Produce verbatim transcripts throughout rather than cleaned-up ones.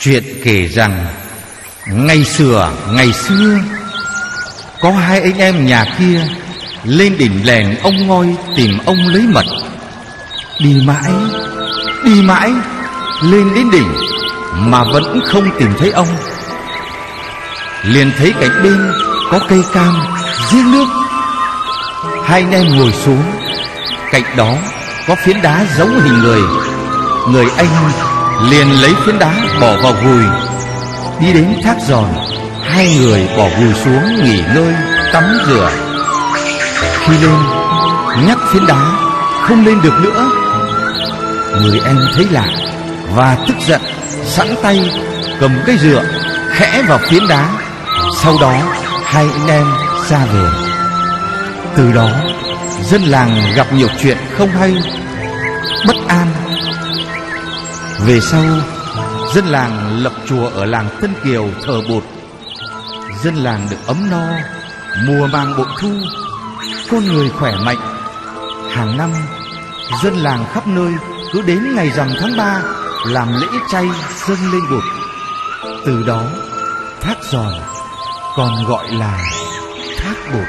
Chuyện kể rằng ngày xưa ngày xưa có hai anh em nhà kia lên đỉnh lèn ông Ngoi tìm ông lấy mật. Đi mãi, đi mãi, lên đến đỉnh mà vẫn không tìm thấy ông. Liền thấy cạnh bên có cây cam giếng nước. Hai anh em ngồi xuống. Cạnh đó có phiến đá giống hình người. Người anh liền lấy phiến đá bỏ vào gùi. Đi đến thác giòn, hai người bỏ gùi xuống nghỉ ngơi, tắm rửa. Khi lên, nhắc phiến đá không lên được nữa. Người anh thấy lạ và tức giận, sẵn tay cầm cây dựa khẽ vào phiến đá. Sau đó hai anh em ra về. Từ đó dân làng gặp nhiều chuyện không hay, bất an. Về sau, dân làng lập chùa ở làng Tân Kiều thờ Bụt. Dân làng được ấm no, mùa màng bội thu, con người khỏe mạnh. Hàng năm, dân làng khắp nơi cứ đến ngày rằm tháng ba làm lễ chay dâng lên Bụt. Từ đó, thác Giòn còn gọi là thác Bụt.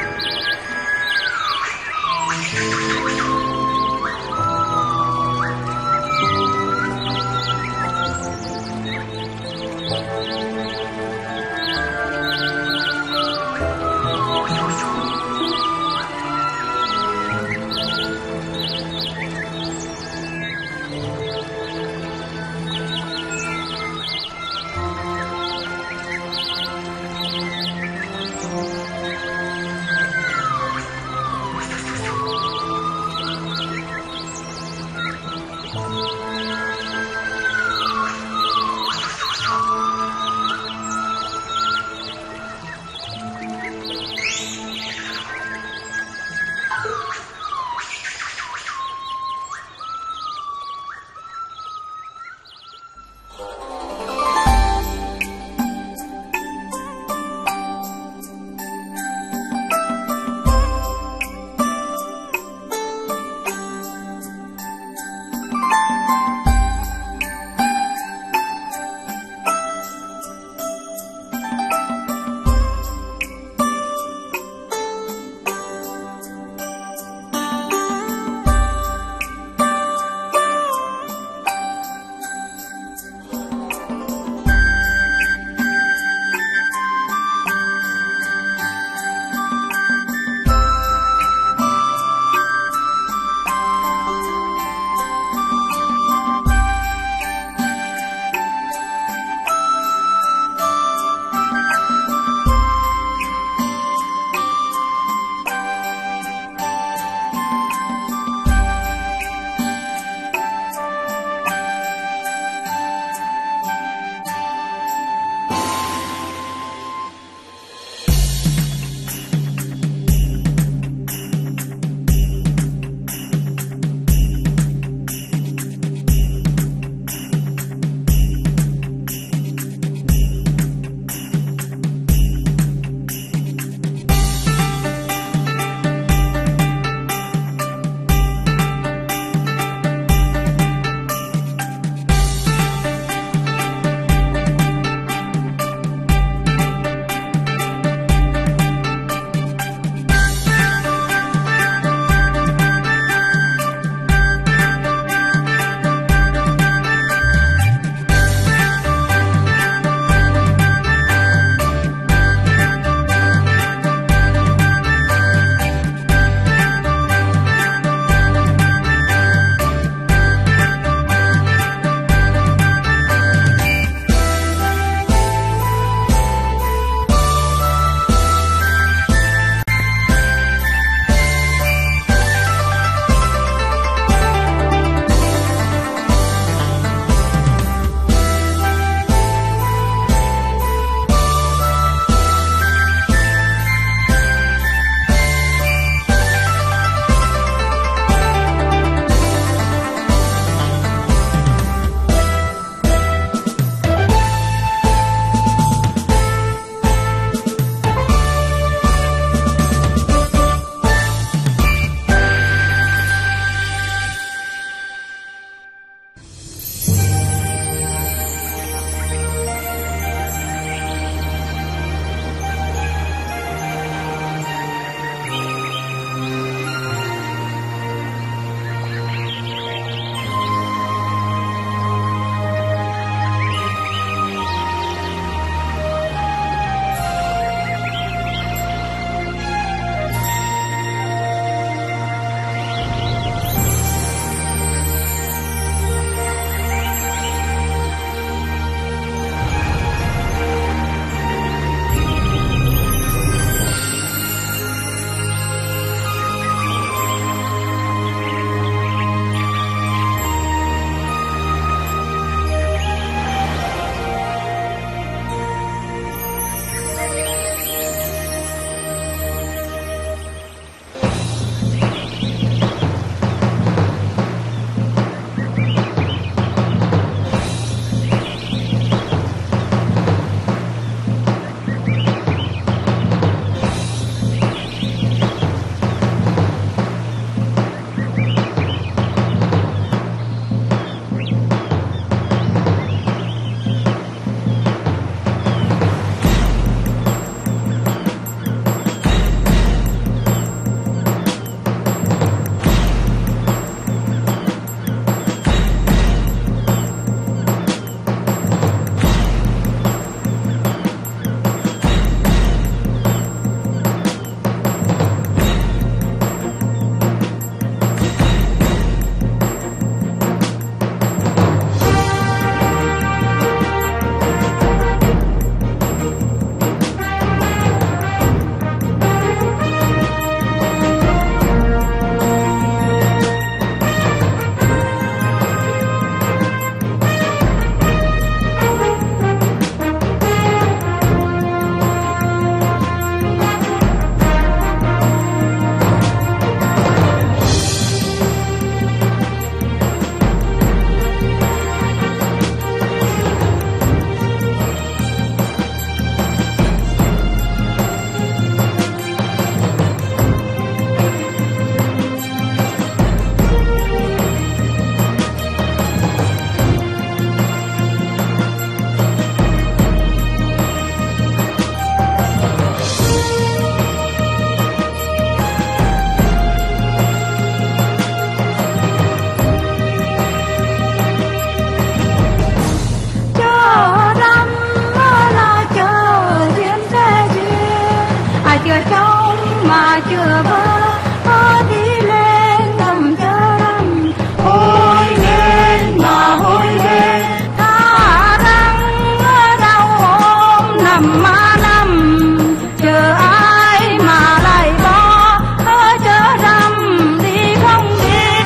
dặm má năm, chờ ai mà lại bỏ, ơi chớ răm đi không biết.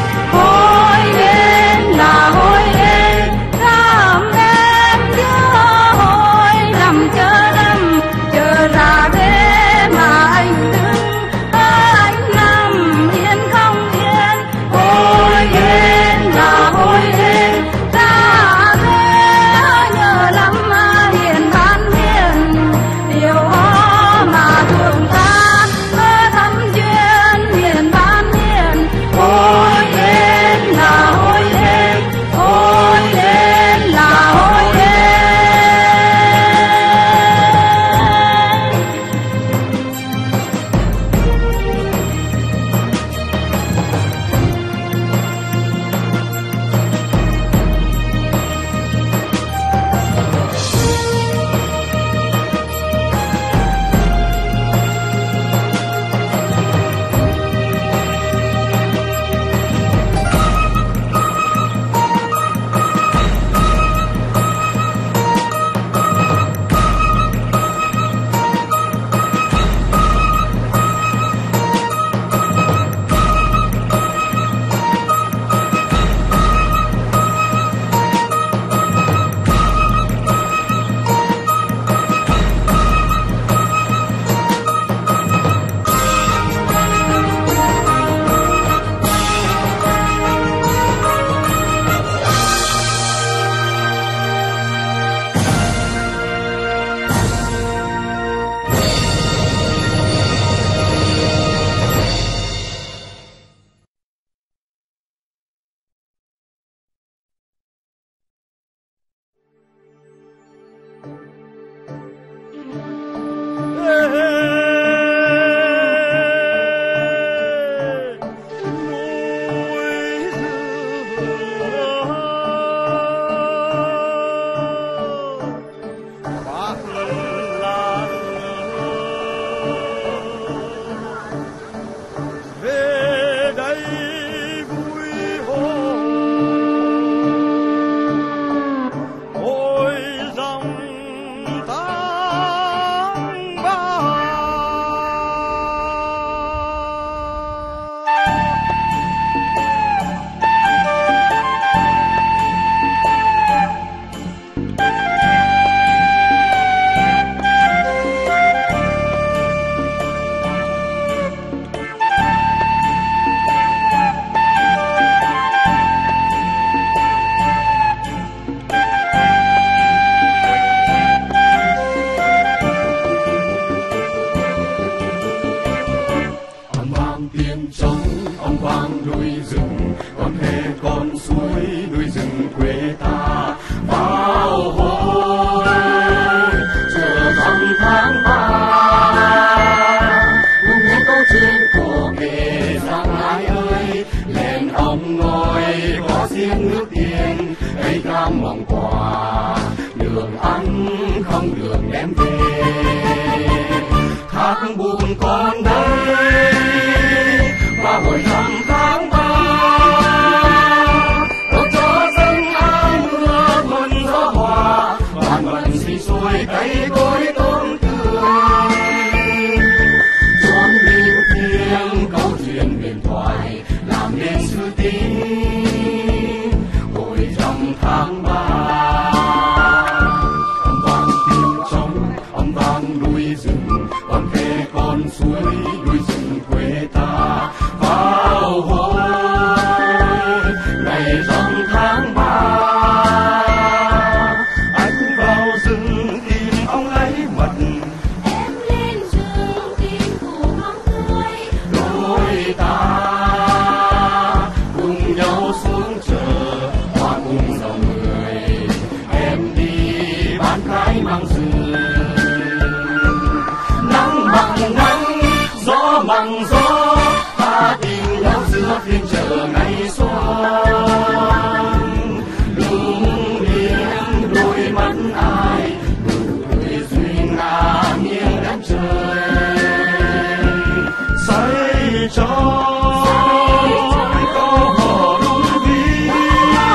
Hối lên là hối lên, làm em giữa hối lầm chớ đâm, chờ ra ghế mà anh đứng, anh nằm yên không yên. Hối lên là hối lên, ra ghế nhớ lắm hiền ban hiền, điều ho mà thương ta thắm duyên hiền ban hiền. Hối lên là hối lên, hối lên là hối lên.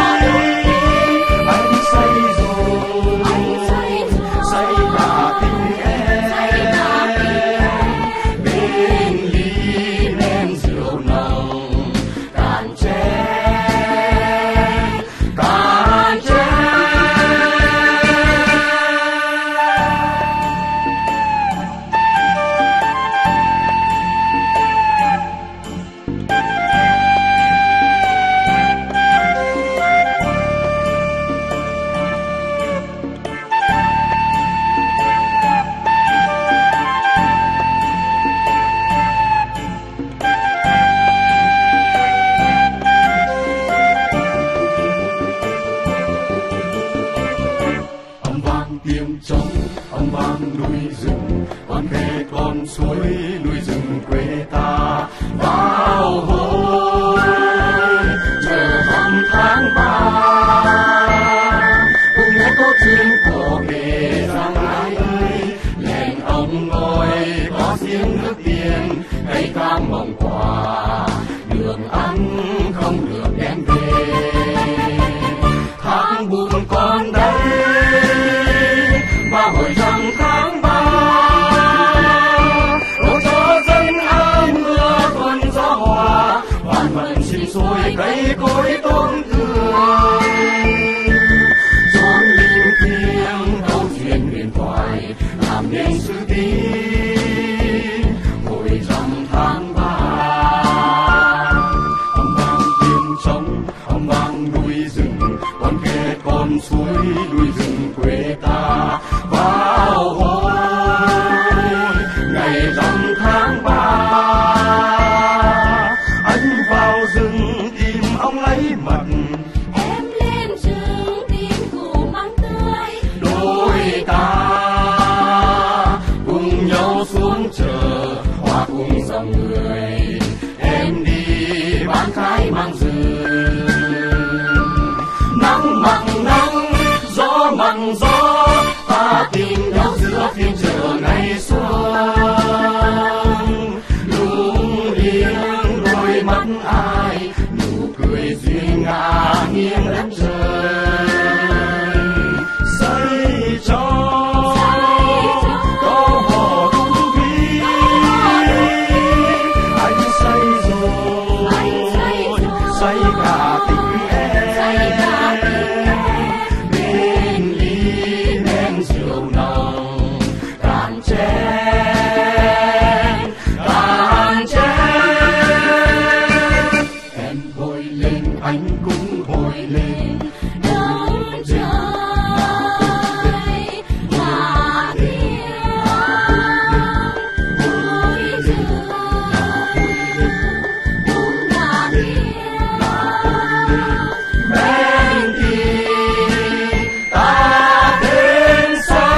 Say cả tình núi rừng, con khe con suối, núi rừng quê ta vào hồi chờ thăm tháng ba. Cùng nghe câu chuyện cổ kể rằng ai ơi, làng ông ngồi có riêng nước tiền, cây cam mồng quả, đường ăn không được đem về. Tháng buồn con đây mà hỏi rằng tháng ba, đổ cho dân ai mưa thuận gió hòa, vạn vận sinh sôi cây cối tôn tươi. Chốn linh thiêng câu chuyện huyền thoại làm nên sự tin hội rằm tháng ba. Ông vang tiếng trống, ông vang núi rừng, con khe con suối, núi rừng quê ta vào hồi ngày rằm tháng ba. Anh vào rừng tìm ông lấy mật, em lên rừng tìm củ măng tươi. đôi ta cùng nhau xuống chợ hòa cùng dòng người, em đi bán cái mang rừng. Nắng mặn nắng, gió mặn gió, ta tìm nhau giữa phiên chợ ngày xuân. Lung liếng đôi mắt ai, nụ cười duyên ngả nghiêng đất trời. Xây cho câu hò đúng thí, anh xây rồi, xây cả tình em. Bên ly men rượu nồng, cạn chén cạn chén. Em hồi lên anh cũng hồi lên, Đông trời ngả nghiêng, núi rừng cũng ngả nghiêng. bên kia ta đến xa.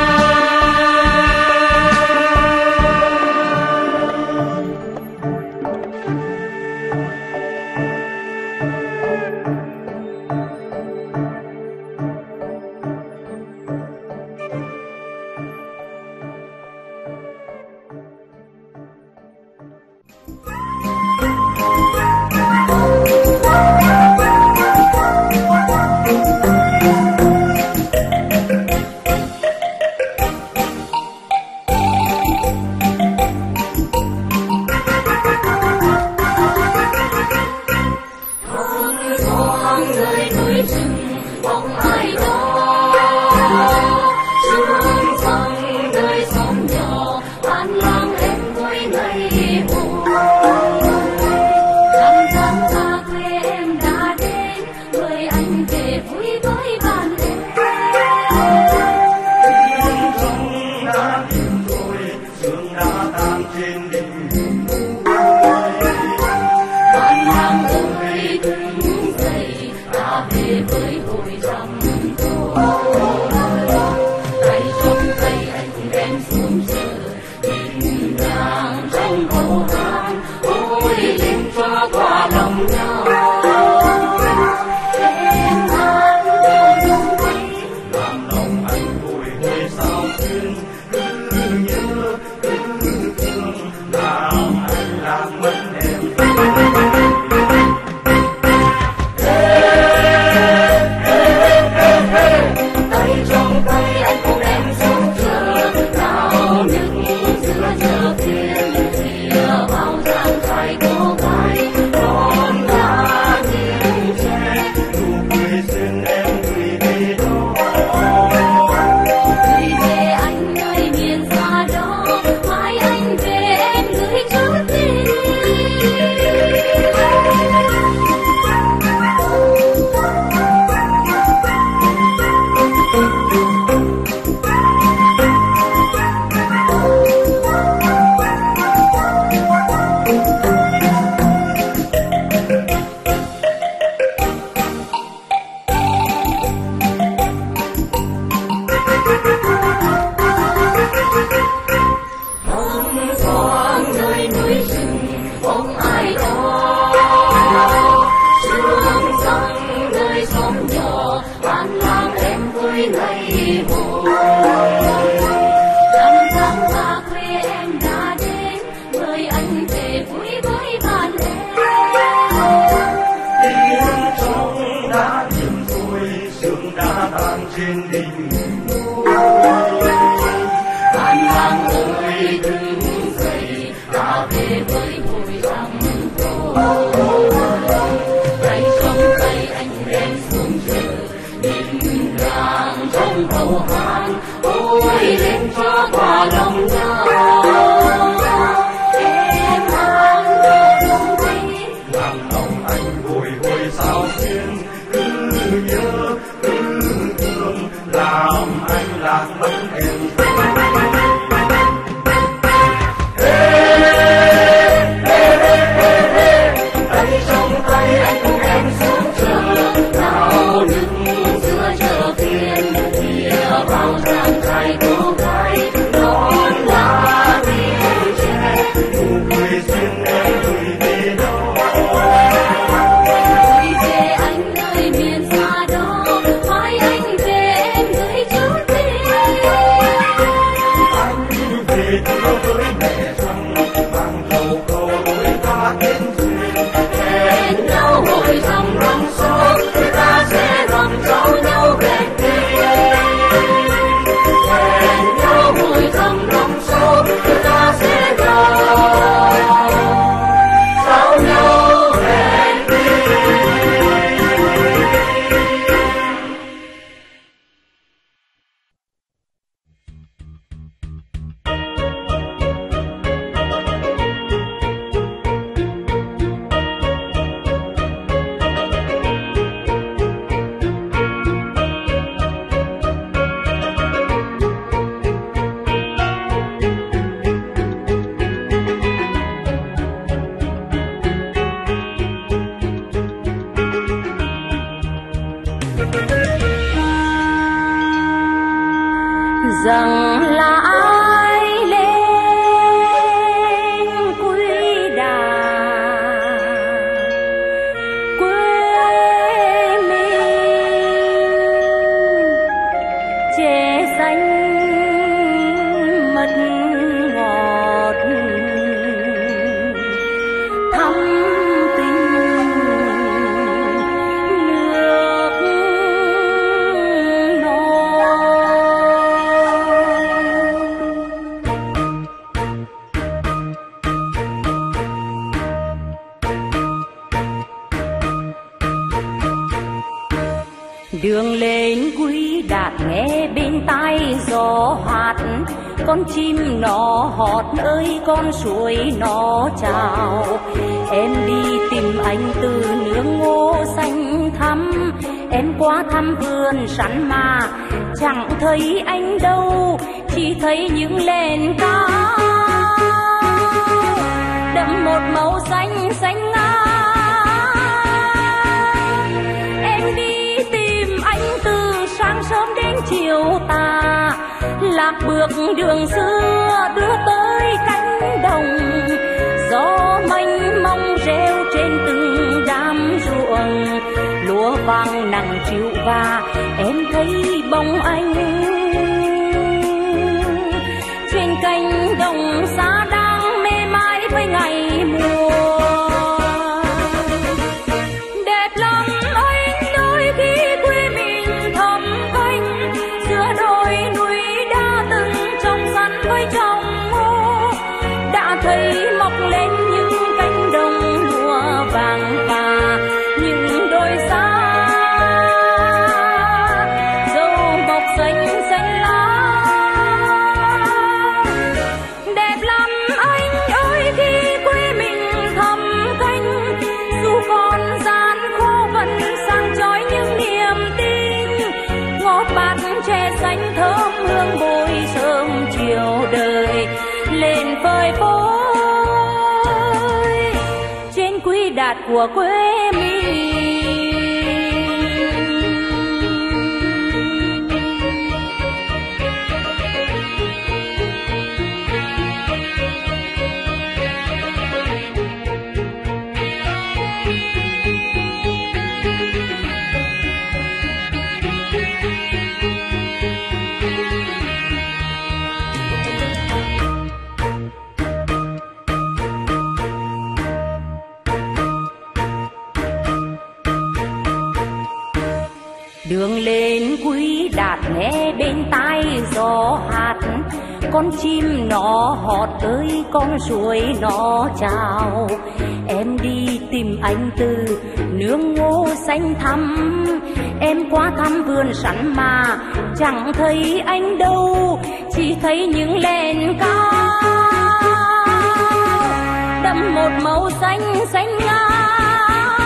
Con người núi rừng không ai đó, xuống sông đời sóng nhỏ, an làng em vui ngày buồn. Năm tháng xa quê em đã đến, người anh về vui với bạn em. Trông đã tìm tôi, sương đã tan trên đỉnh núi. Bạn làng ơi đứng dậy, ta về với hội rằm tay trong tay anh đem xuống chợ, nhìn nàng trong cầu hàng, ôi lên cho qua lòng nhau. Em hát theo đúng tay, Làm lòng anh bồi hồi sao xuyên, cứ nhớ cứ thương, làm anh lạc mất em. tay trong tay anh cùng em xuống chợ, nào những giữa chợ phiên, chia bao gian trải cô gái con gái. làng ơi đứng dậy, ta về với hội rằm thôi. Tay trong tay anh em xuống chợ, nhìn làng trong hậu hàng, ôi lên cho qua lòng nhau. Em mang về không thấy, làm lòng anh bồi hồi sao xuyên, cứ nhớ cứ thương, làm anh lạc mất em. Rằng là ai lên quy đà quê mình, chè xanh mật ngọt thắm tình nước đường lên Quy Đạt nghe bên tai gió hát, con chim nó hót ơi con suối nó chào. Em đi tìm anh từ nương ngô xanh thắm, em qua thăm vườn sắn mà chẳng thấy anh đâu, chỉ thấy những lên cao đậm một màu xanh xanh ngát. Em đi tìm anh từ sáng sớm đến chiều tà, lạc bước đường xưa đưa tới cánh đồng, gió mênh mông reo trên từng đám ruộng, lúa vàng nắng chiều và em thấy bóng anh trên cánh đồng xa đang mê mãi với ngày mùa. Đẹp lắm anh đôi khi quê mình thầm quanh, giữa đồi núi đã từng trong sắn với trong ngô, đã thấy mọc lên những cánh đồng lúa vàng và những đồi xa dâu mọc xanh xanh lá. Đẹp lắm anh ơi khi quê mình thầm canh, dù còn gian khô vẫn sang chói những niềm tin, ngọt bát chè xanh thơm hương bồi sớm chiều đời lên phơi phới trên Quy Đạt của quê mình. Đường lên Quy Đạt nghe bên tai gió hát, con chim nó hót ơi con suối nó chào. Em đi tìm anh từ nương ngô xanh thắm, em qua thăm vườn sắn mà chẳng thấy anh đâu, chỉ thấy những lèn cao đậm một màu xanh xanh ngát.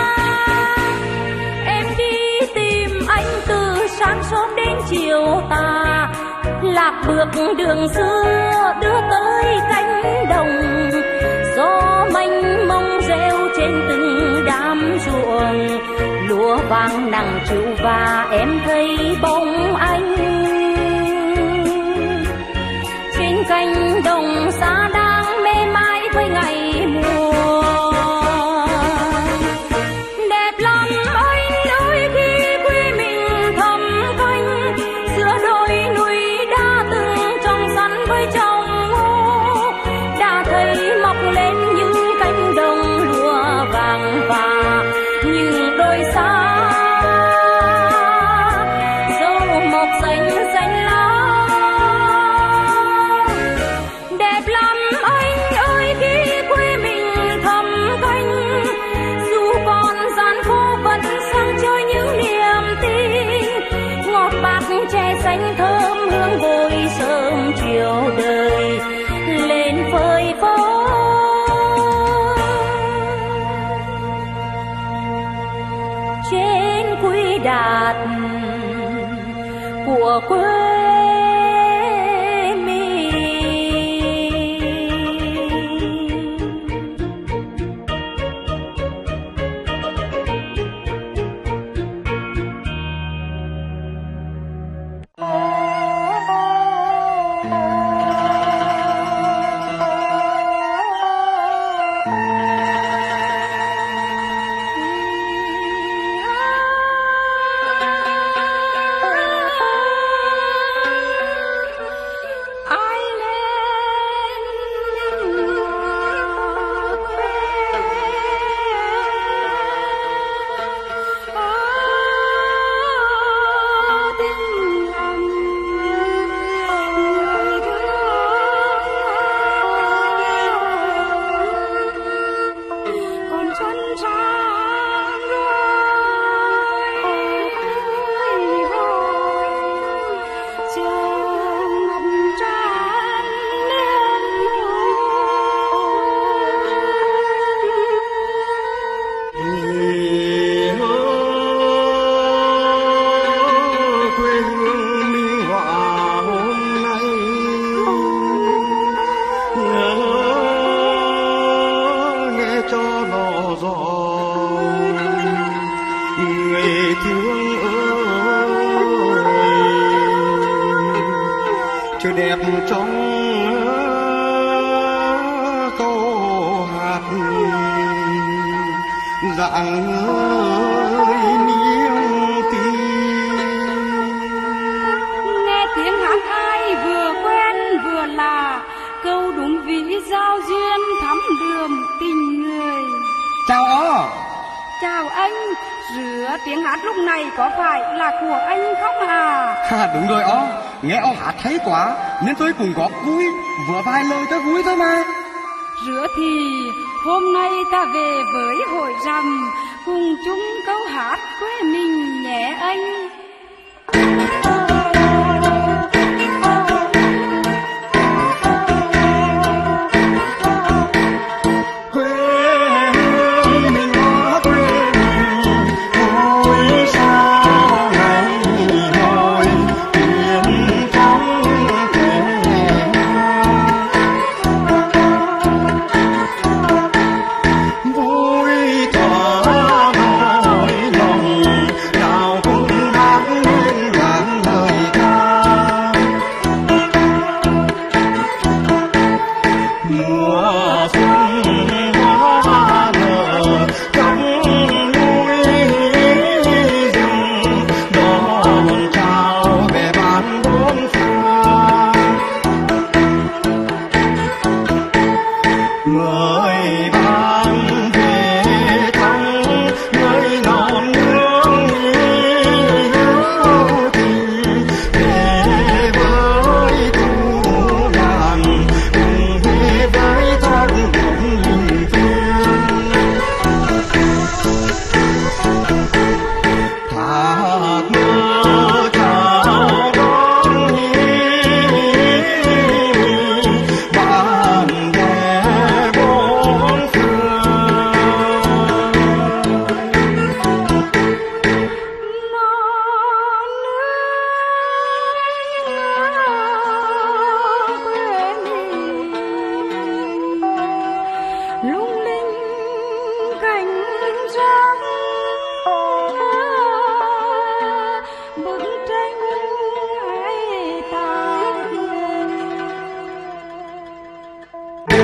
Em đi tìm anh từ sáng sớm đến chiều tà, lạc bước đường xưa đưa tới cánh đồng, gió mênh mông reo trên từng đám ruộng, lúa vàng nặng trĩu và em thấy bóng anh trên cánh đồng xa đang mê mãi với ngày mùa. Đẹp lắm anh ơi khi quê mình thầm canh giữa đồi núi đã từng trong sắn với trong ngô, đã thấy mọc lên những cánh đồng lúa vàng và những đồi xa dâu mọc xanh xanh lá. Đẹp lắm anh ơi khi quê mình thầm canh, dù còn gian khổ vẫn sang chơi những niềm tin, ngọt bát chè xanh thơm hương vội sớm chiều đời lên phơi phới trên quy đạt của quê. Đúng rồi ó, nghe ó hát hay quá nên tôi cũng góp vui, vừa vài lời tôi vui thôi mà. Rửa thì hôm nay ta về với hội rằm, cùng chung câu hát quê mình nhé anh. Vui thỏa nỗi lòng, nào cũng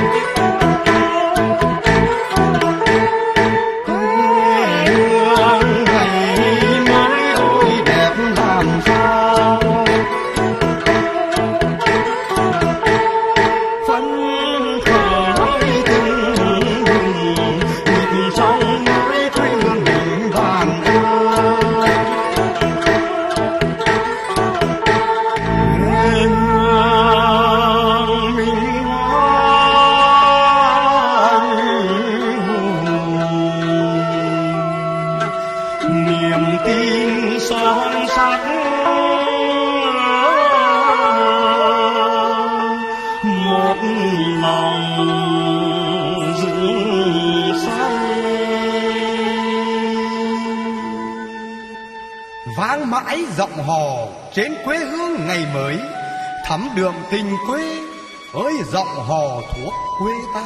Vang mãi giọng hò trên quê hương ngày mới, thắm đượm tình quê ơi giọng hò thuốc quê ta.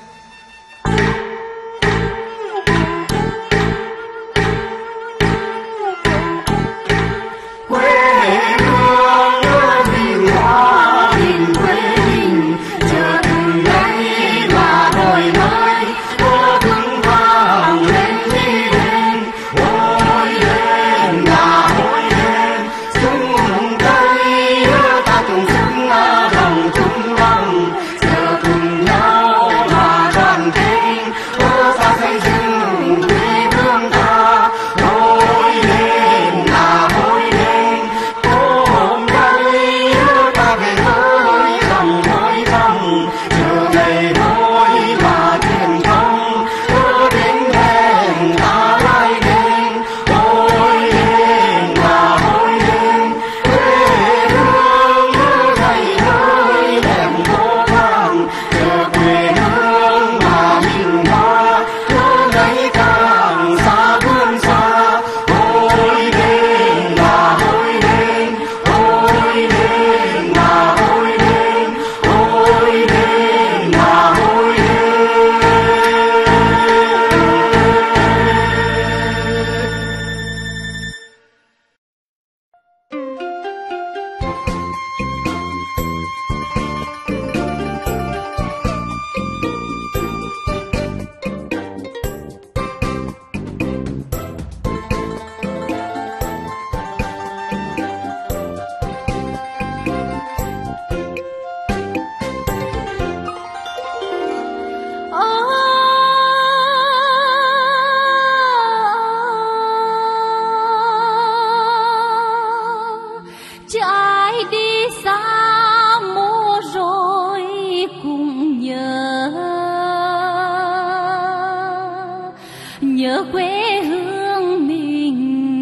nhớ quê hương mình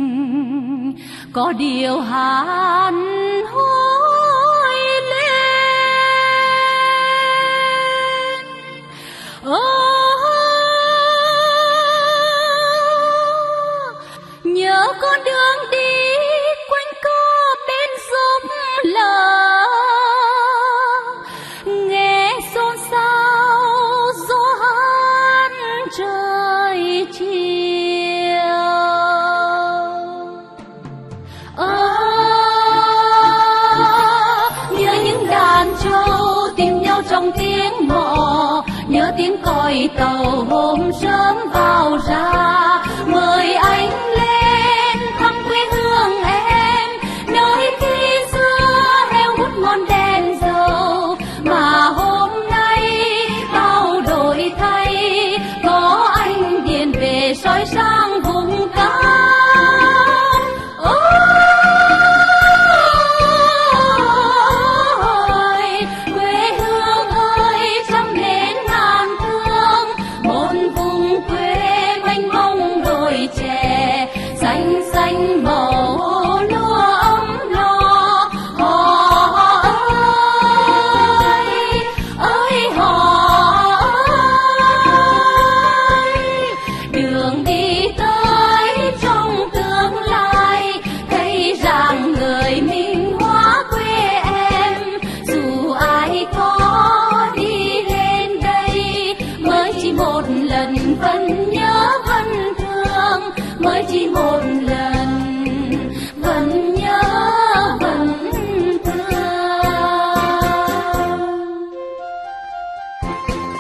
có điều hàn hối lên. Ô, nhớ con đường đi quanh co bên dốc lờ, nghe xôn xao gió hát trời chiều. À, nhớ những đàn trâu tìm nhau trong tiếng mò, nhớ tiếng còi tàu hôm sớm vào ra, mời anh lên thăm quê hương em, nơi khi xưa heo hút ngọn đèn dầu, mà hôm nay bao đổi thay, có anh điền về soi sáng vùng cao. Mới chỉ một lần vẫn nhớ vẫn thương.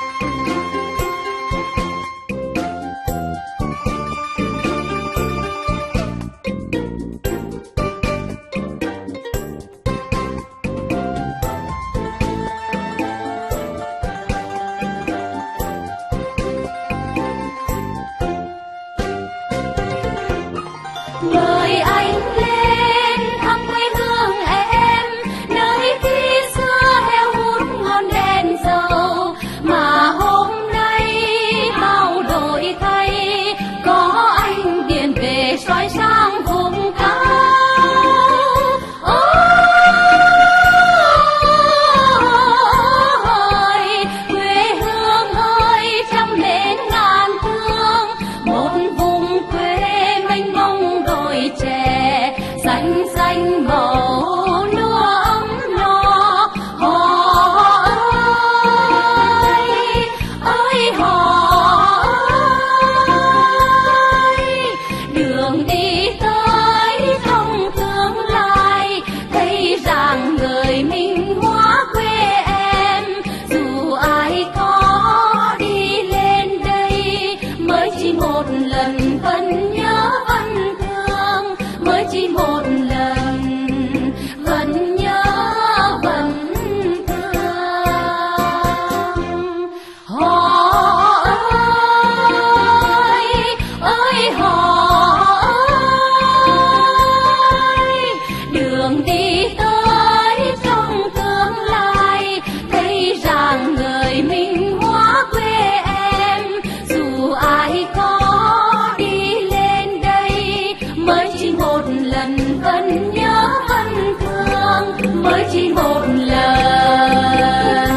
chỉ một lần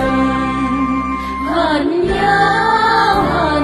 hận nhau hận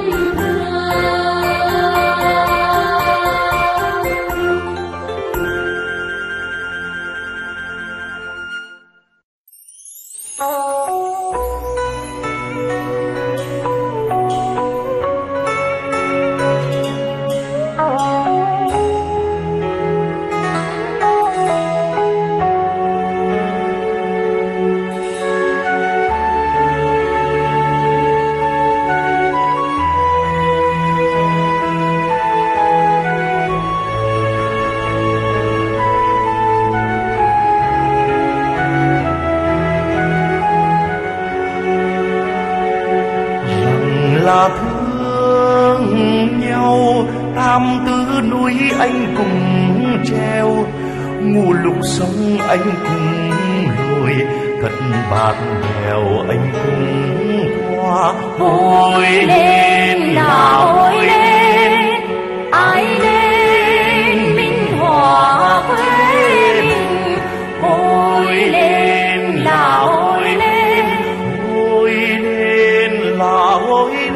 là thương nhau, tam tứ núi anh cùng treo, ngủ lục sông anh cùng lội, thất bát đèo anh cùng qua. Hồi lên là hồi lên, ai lên minh họa quê mình. Hồi lên là hồi lên, hồi lên là hồi lên.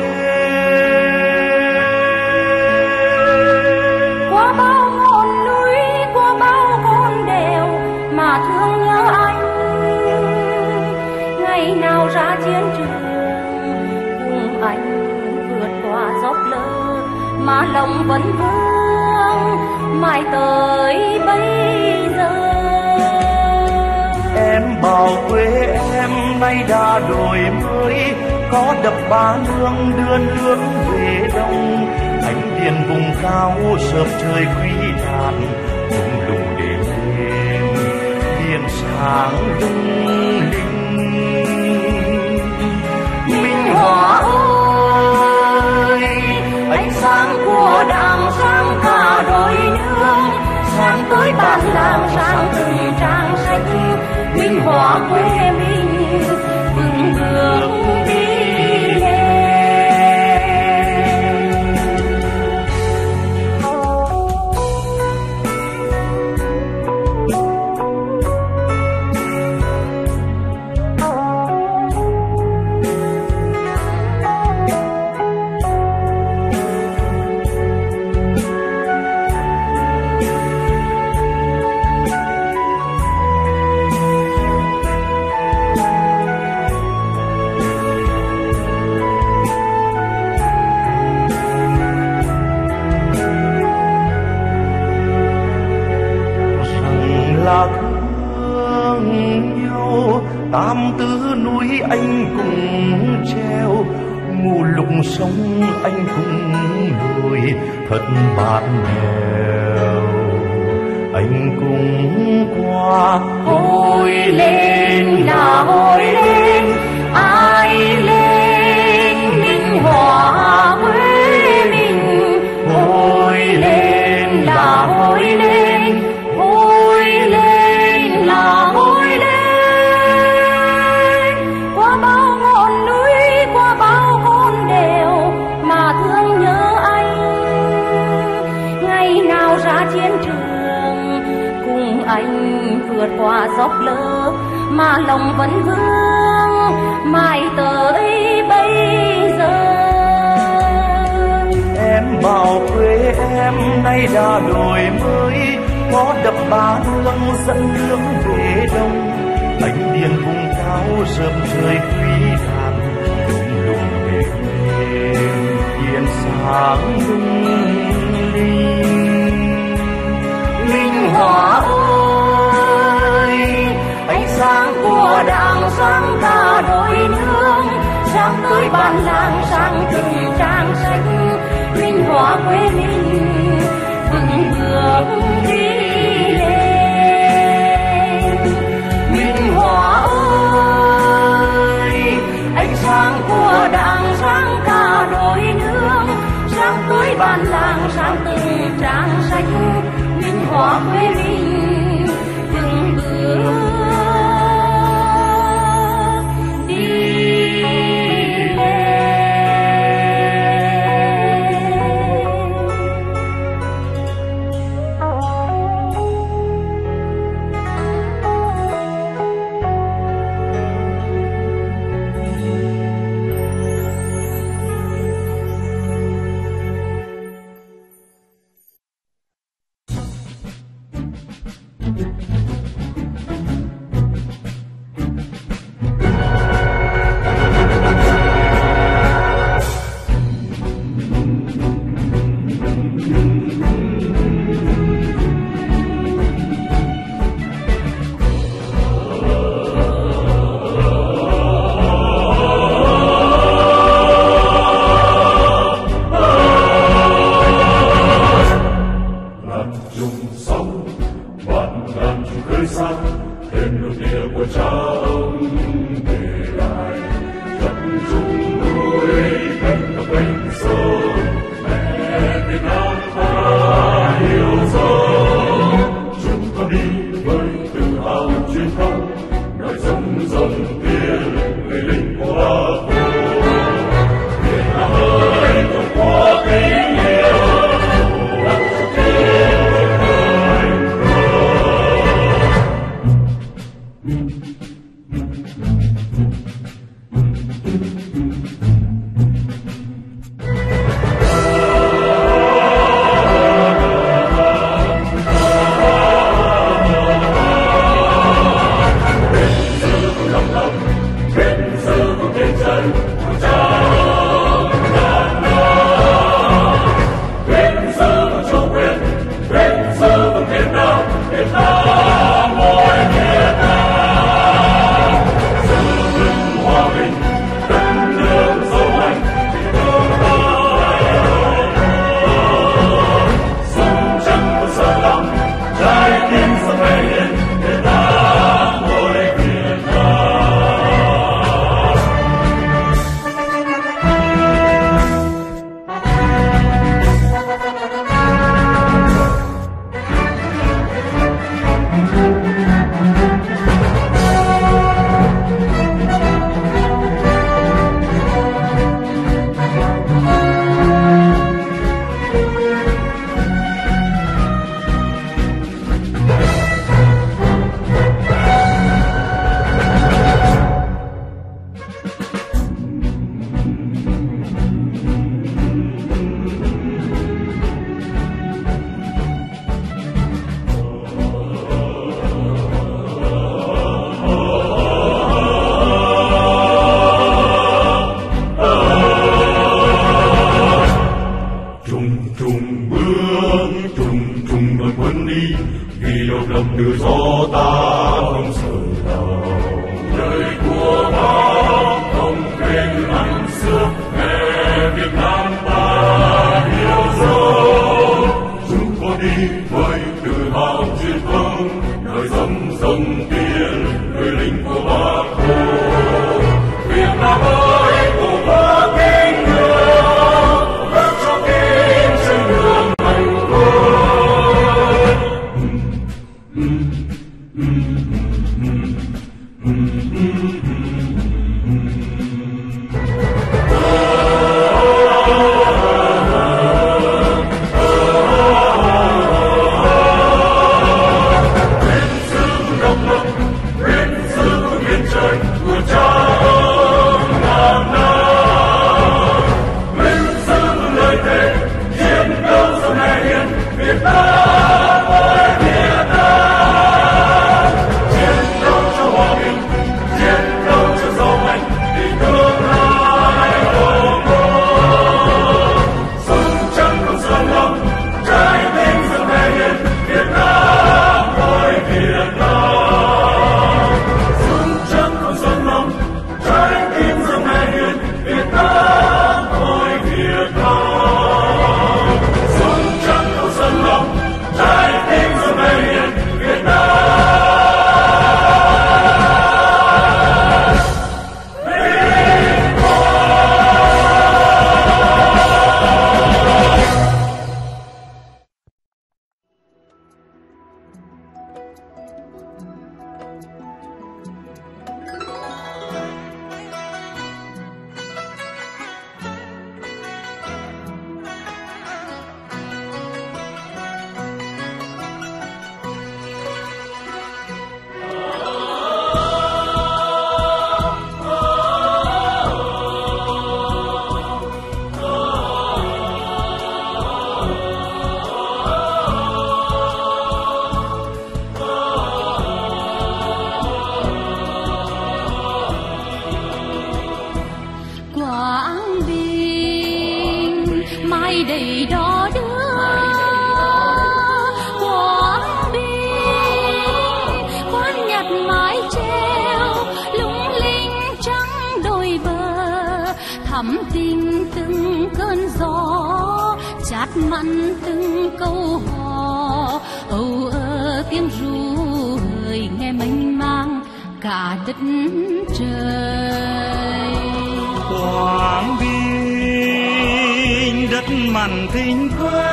qua bao ngọn núi, qua bao con đèo mà thương nhớ anh. Ngày nào ra chiến trường cùng anh vượt qua dốc lớn mà lòng vẫn vương mãi tới bây giờ. Em bảo quê em nay đã đổi mới, có đập ba nương đưa nước về đông. Ánh điện vùng cao sớm trời quý đàn, lung lung đêm đêm điện sáng lung linh. Minh Họa ơi, ánh sáng của đảng sáng cả đôi nương, sáng tới bản làng sáng từng trang sách. Minh Họa quê mình vững bước đi lên. Là thương nhau, tam tứ núi anh cùng treo, ngủ lục sông anh cùng lội, thất bát đèo anh cùng qua. Hồi lên là hồi lên, ai lên Minh Họa quê mình. Hồi lên là hồi lên, hồi lên là hồi lên. Qua bao ngọn núi, qua bao con đèo mà thương nhớ anh. Ngày nào ra chiến trường cùng anh vượt qua dốc lớn mà lòng vẫn vương mãi tới bây giờ. Em bảo quê em nay đã đổi mới, có đập ba nương dẫn nước về đông. Ánh điện vùng cao rợp trời quý đàn, lung lung đêm đêm điện sáng lung linh. Minh Họa ơi, ánh sáng của đảng sáng cả đôi nương, sáng tới bản làng sáng từng trang sách. Minh Họa quê mình vững bước đi lên. Minh Họa ơi, ánh sáng của đảng sáng cả đôi nương, sáng tới bản làng sáng từng trang sách. Minh Họa quê mình vững bước đi lên. mai đầy đỏ đưa Quảng Bình quan nhặt mái treo lung linh trắng đôi bờ, thắm tình từng cơn gió chát mặn từng câu hò, âu ơ tiếng ru hời nghe mênh mang cả đất trời. Quảng Bình đất mặn tình quê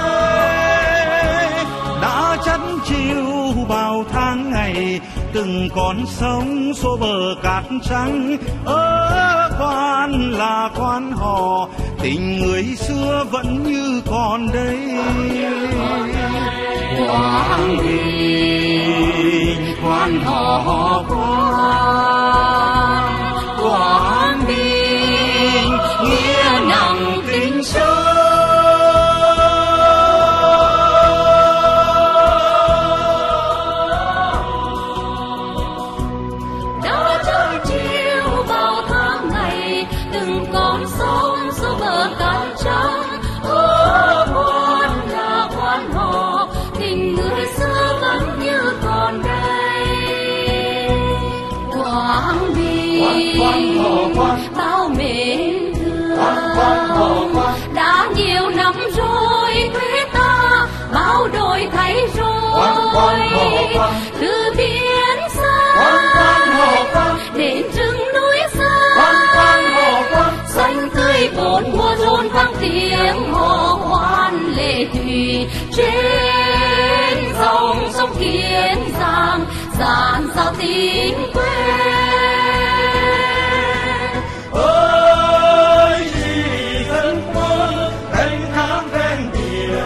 đã chắn chiêu bao tháng ngày, từng con sông xô bờ cát trắng ở quan là quan họ, tình người xưa vẫn như còn đây. Quảng Bình quan họ quan, Quảng Bình nghĩa nặng tình sâu. Đã chăm chiêu bao tháng ngày, từng con sông xô bờ cát trắng ở quan là quan họ, tình người xưa vẫn như còn đây. Quảng Bình bao mến thương đã nhiều năm rồi, quê ta bao đổi thay rồi, từ biển xa đến rừng núi xa, xanh tươi bốn mùa rộn vang tiếng hò khoan lệ thủy trên dòng sông Kiên Giang, dàn sao tình quê. Ơi vì dân quân đánh thắng ven biển,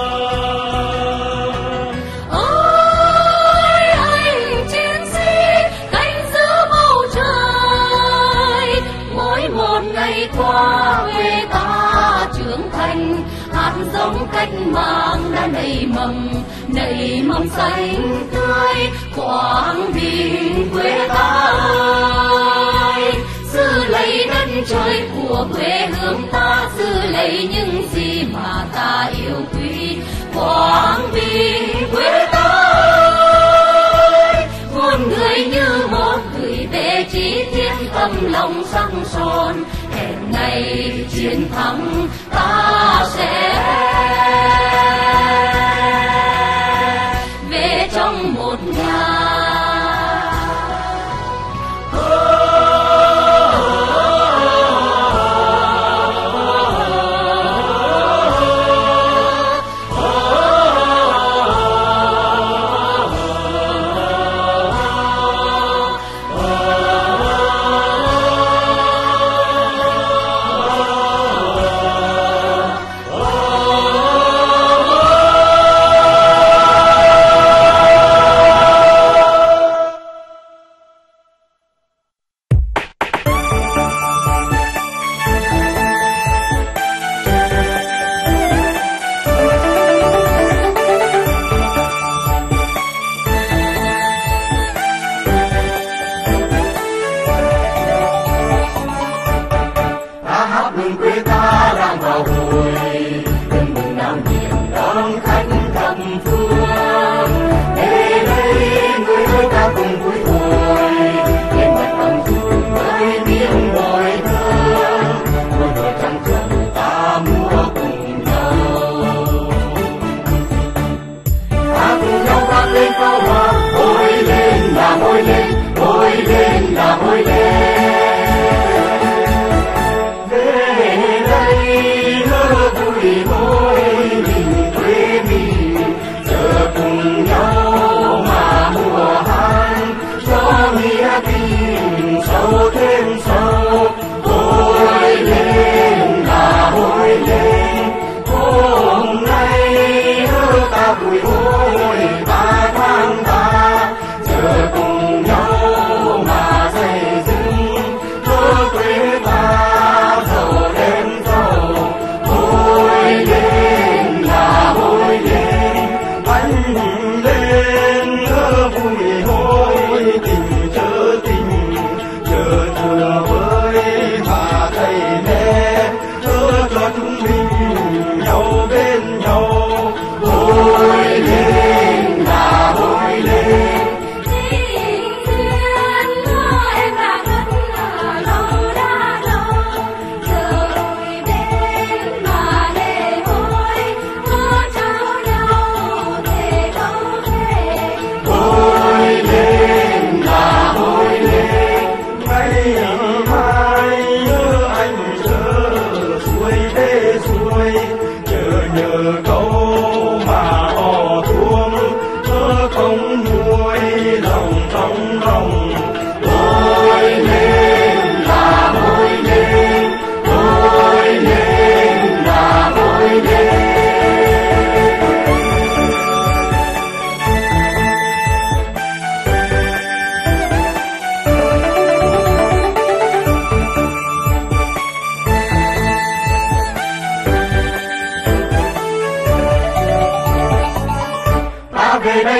ơi anh chiến sĩ canh giữ bầu trời, mỗi một ngày qua quê ta trưởng thành, hạt giống cách mạng đã nảy mầm, nảy mầm xanh tươi. Quảng Bình quê ta ơi, giữ lấy đất trời của quê hương ta, giữ lấy những gì mà ta yêu quý. Quảng Bình quê ta ơi, muôn người như một gửi về chi tiết tâm lòng sắc son, hẹn ngày chiến thắng ta sẽ về trong một nhà. ơi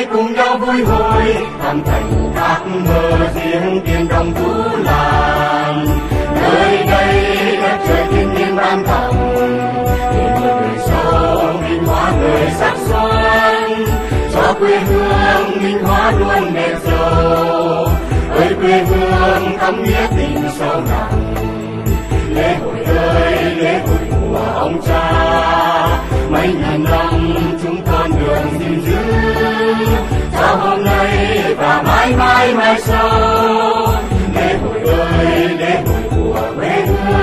ơi cùng nhau vui hội hoàn thành các mơ riêng tiền đồng vũ làng. Nơi đây đất trời thiên nhiên ban tặng để người sống minh hóa người sắc xuân, cho quê hương minh hóa luôn đẹp giàu. Ơi quê hương thắm nghĩa tình sâu nặng, lễ hội ơi lễ hội của ông cha, mấy ngàn năm chúng con đường gìn giữ cho hôm nay và mãi mãi mai sau. Lễ hội ơi lễ hội của quê hương